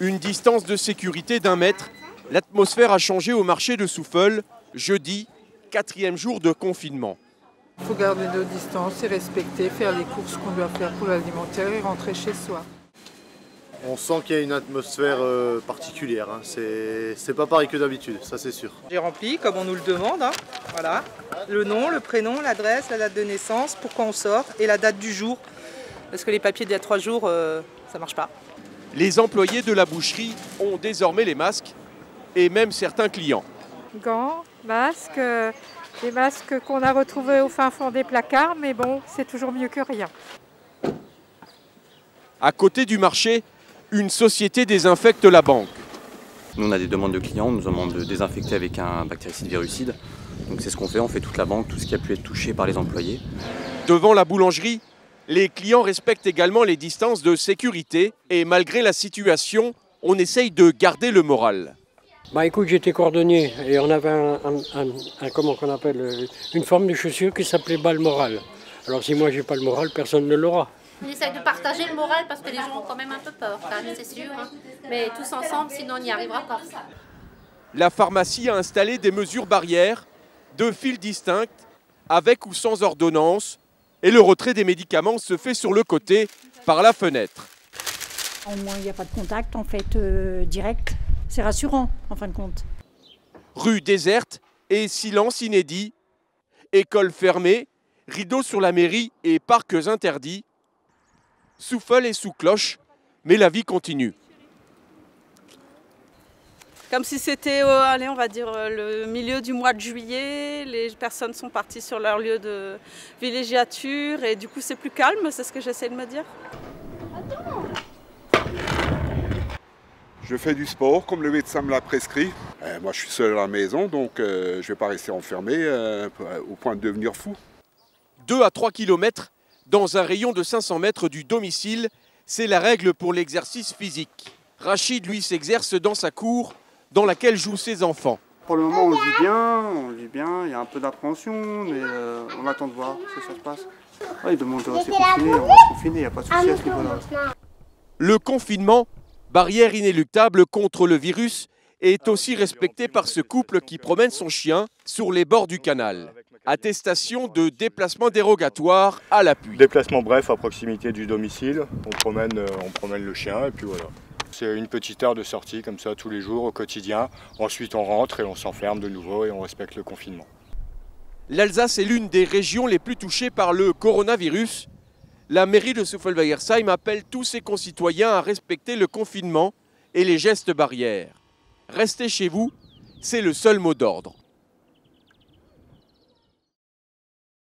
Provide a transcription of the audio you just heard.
Une distance de sécurité d'1 mètre. L'atmosphère a changé au marché de Souffel. Jeudi, 4e jour de confinement. Il faut garder nos distances et respecter, faire les courses qu'on doit faire pour l'alimentaire et rentrer chez soi. On sent qu'il y a une atmosphère particulière, hein. C'est pas pareil que d'habitude, ça c'est sûr. J'ai rempli comme on nous le demande, hein. Voilà. Le nom, le prénom, l'adresse, la date de naissance, pourquoi on sort et la date du jour. Parce que les papiers d'il y a 3 jours, ça marche pas. Les employés de la boucherie ont désormais les masques et même certains clients. Gants, masques, les masques qu'on a retrouvés au fin fond des placards, mais bon, c'est toujours mieux que rien. À côté du marché, une société désinfecte la banque. Nous, on a des demandes de clients, on nous demande de désinfecter avec un bactéricide virucide. Donc c'est ce qu'on fait toute la banque, tout ce qui a pu être touché par les employés. Devant la boulangerie, les clients respectent également les distances de sécurité et malgré la situation, on essaye de garder le moral. Écoute, j'étais cordonnier et on avait une forme de chaussure qui s'appelait Balmoral. Alors si moi j'ai pas le moral, personne ne l'aura. On essaye de partager le moral parce que les gens ont quand même un peu peur, c'est sûr. Hein. Mais tous ensemble, sinon on n'y arrivera pas. La pharmacie a installé des mesures barrières, 2 files distinctes, avec ou sans ordonnance, et le retrait des médicaments se fait sur le côté, par la fenêtre. Au moins, il n'y a pas de contact en fait direct. C'est rassurant en fin de compte. Rue déserte et silence inédit. École fermée, rideaux sur la mairie et parcs interdits. Souffel est sous cloche, mais la vie continue. Comme si c'était, on va dire, le milieu du mois de juillet, les personnes sont parties sur leur lieu de villégiature et du coup c'est plus calme, c'est ce que j'essaie de me dire. Je fais du sport comme le médecin me l'a prescrit. Moi je suis seul à la maison donc je ne vais pas rester enfermé au point de devenir fou. 2 à 3 km dans un rayon de 500 mètres du domicile, c'est la règle pour l'exercice physique. Rachid, lui, s'exerce dans sa cour, dans laquelle jouent ses enfants. Pour le moment, on vit bien, il y a un peu d'appréhension, mais on attend de voir ce que ça se passe. Ouais, ils demandent de rester confinés, on va se confiner, il n'y a pas de souci à ce niveau-là. Le confinement, barrière inéluctable contre le virus, est aussi respecté par ce couple qui promène son chien sur les bords du canal. Attestation de déplacement dérogatoire à l'appui. Déplacement bref à proximité du domicile, on promène le chien et puis voilà. C'est une petite heure de sortie comme ça tous les jours au quotidien. Ensuite on rentre et on s'enferme de nouveau et on respecte le confinement. L'Alsace est l'une des régions les plus touchées par le coronavirus. La mairie de Souffel-Wagersheim appelle tous ses concitoyens à respecter le confinement et les gestes barrières. Restez chez vous, c'est le seul mot d'ordre.